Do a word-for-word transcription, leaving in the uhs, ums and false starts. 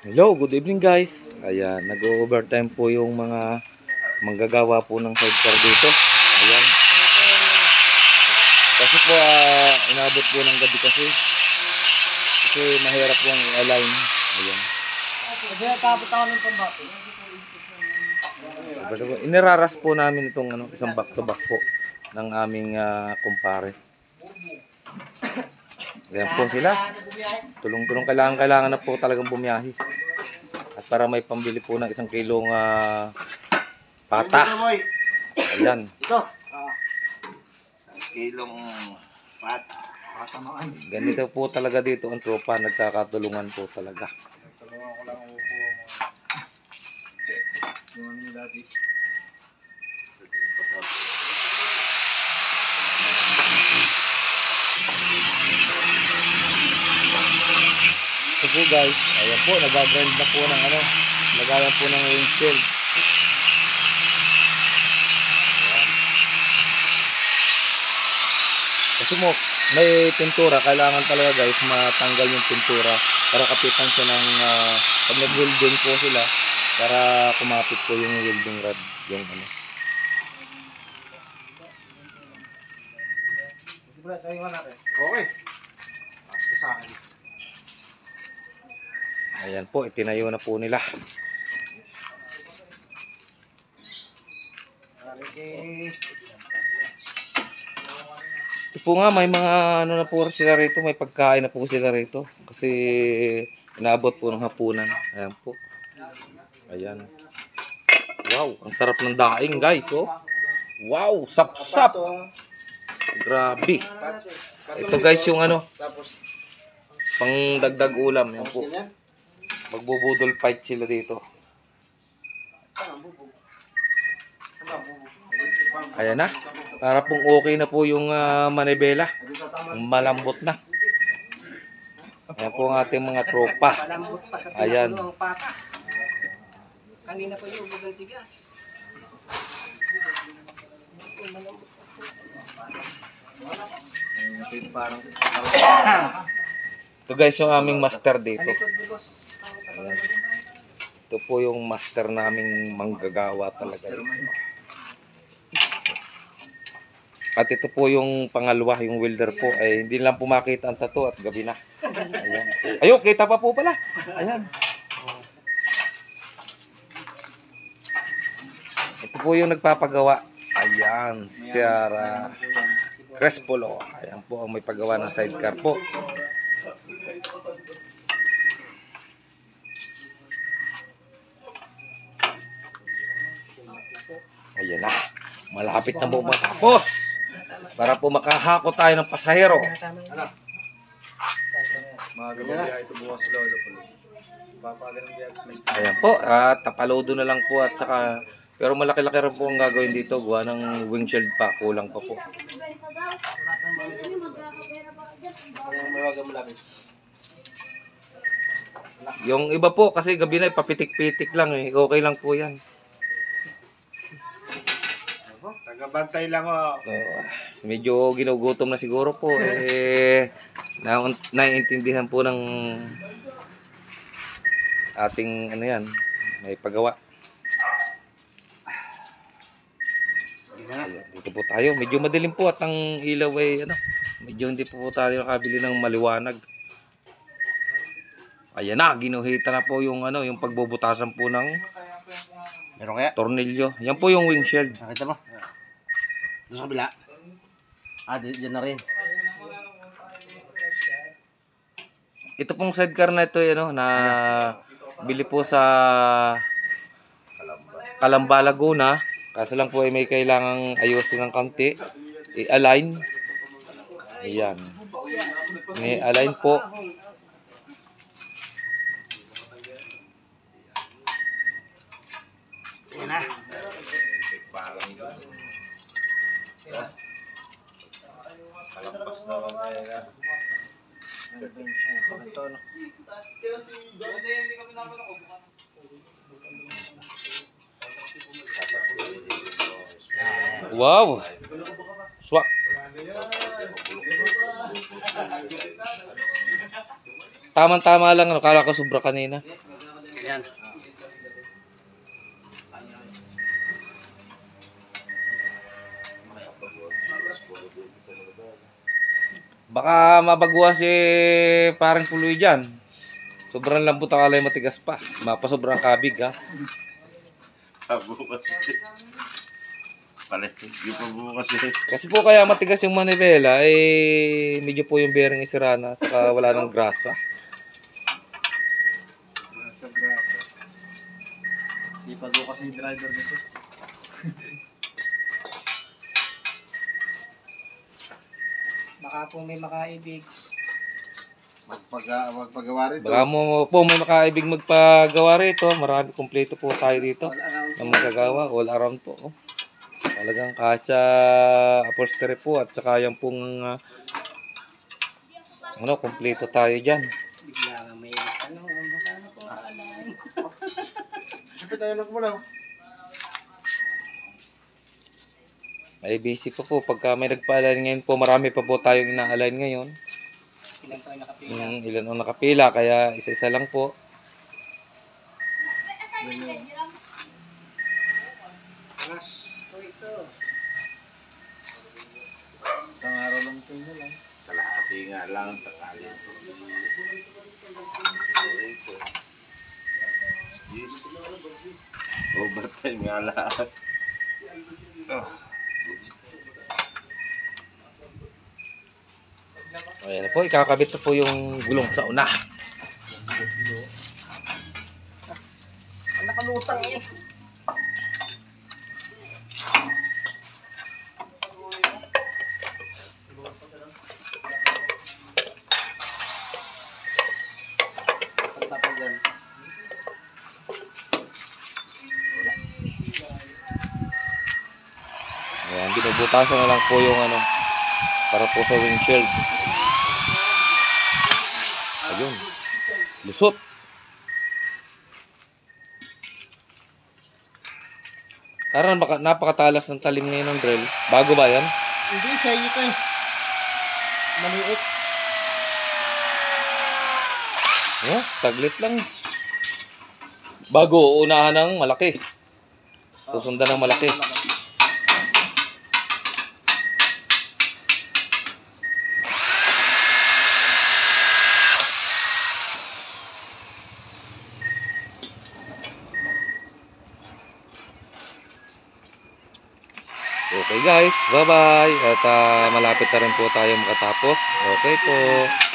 Hello, good evening guys. Ayan, nag-overtime po yung mga manggagawa po ng sidecar dito. Ayan. Kasi po uh, inabot po ng gabi kasi. Kasi mahirap po ang i-align. Ayan. Kasi tapos ako ng pambati. Iniraras po namin itong ano, isang back to back po ng aming uh, kumpare. Ayan po sila. Tulong-tulong kailangan kailangan na po talagang bumiyahe. At para may pambili po ng isang kilong uh, pata. Ayan. Ito. Isang kilong pata. Ganito po talaga dito ang tropa. Nagkakatulungan po talaga. Tulungan ko lang upo. Yung ano yung dati. So po guys, ayan po, nag-grind na po ng ano, nagayan po ng windshield. Ayan. Kasi mo, may pintura, kailangan talaga guys matanggal yung pintura para kapitan siya ng, uh, pag nag-welding po sila, para kumapit po yung welding rod, yung ano. Okay. Basta sa akin. Ayan po, itinayo na po nila. Ito po nga, may mga ano na po sila rito, may pagkain na po sila rito. Kasi inaabot po ng hapunan. Ayan po. Ayan. Wow, ang sarap ng daing guys, oh. Wow, sap-sap. Grabe. Ito guys yung ano, pang dagdag ulam. Ayan po. Magbubudol fight sila dito. Ayan na. Para pong okay na po yung uh, manibela. Malambot na. Ayan po ang ating mga tropa. Ayan. Kanina pa yung ugang tigas. Ito guys yung aming master dito. Ayan. Ito po yung master naming manggagawa talaga. At ito po yung pangalawa, yung welder po. Ay hindi lang po makita ang tattoo at gabi na. Ayan. Ayun, kita pa po pala. Ayan. Ito po yung nagpapagawa. Ayan, Sierra Crespolo. Ayan po ang may paggawa ng sidecar po. Ayan na. Malapit na po matapos. Para po makahako tayo ng pasahero. Mga gabi biya ito bukas lolo po. Papagan ng biya. Ayan po. At tapalodo na lang po. At saka, pero malaki-laki rin po ang gagawin dito. Gawa ng windshield pa. Kulang pa po. Yung iba po kasi gabi na papitik-pitik lang eh. Okay lang po yan. Tagabantay lang oh. Uh, medyo ginugutom na siguro po eh na naiintindihan po ng ating ano yan, may paggawa. Ayan, dito po tayo. Medyo madilim po at ang ilaw ay ano, medyo hindi po, po tayo nakabili ng maliwanag. Ayan na, ginuhita na po yung ano, yung pagbubutasan po ng Meron kaya? tornilyo. Yan po yung windshield. Nakita mo? Doon sa kabila. Ah, diyan na rin. Ito pong sidecar na ito, ano, na bili po sa Calamba, Laguna. Kaso lang po ay may kailangang ayusin ng kaunti. I-align. Ayan. May align po. Ayan na. Kalampas na ako kaya. Wow. Swak. Tamang-tama lang, ano, kala ko sobra kanina. Yan. Baka mabagwa si parang puloy dyan. Sobrang lambot ang alay, matigas pa. Mapasobrang kabig ha. Pabukas. Palit. Yung pabukas eh. Kasi po kaya matigas yung manibela, eh medyo po yung bearing isira na, saka wala ng grasa. Grasa, grasa. Di pabukas yung driver nito. Baka po may makaibig. Magpaga, magpagawa rito. Baka mo po may makaibig magpagawa rito. Marami kompleto po tayo dito All around. na magagawa. All around po. Oh. Talagang kasya upholstery po at saka yung pong uh, ano, kompleto tayo dyan. Bigla nga may ano, baka na po alam. Siyempre tayo nagmulaw. May busy pa po. Pagka may nagpa-align ngayon po, marami pa po tayong ina-align ngayon. Ilan tayo nakapila. Mm, ilan ang nakapila, kaya isa-isa lang po. Mas po ito. Isang araw lang ito na lang. Kalahati nga lang, tangali. Yes. Overtime nga lahat. Oh. Ayan na po, ikakabit na po yung gulong sa una. Ang nakalutang eh. Pagtapagan. Ayan, binubutasan na lang po yung ano, para po sa windshield. Ayun, lusot. Karan baka napakatalas ng talim ngayon ng drill. Bago ba yan? Hindi, siya ito eh. Maliit. Oh, taglit lang. Bago, uunahan ng malaki. Susundan ng malaki. Okay guys, bye bye. At uh, malapit na rin po tayo makatapos. Okay po.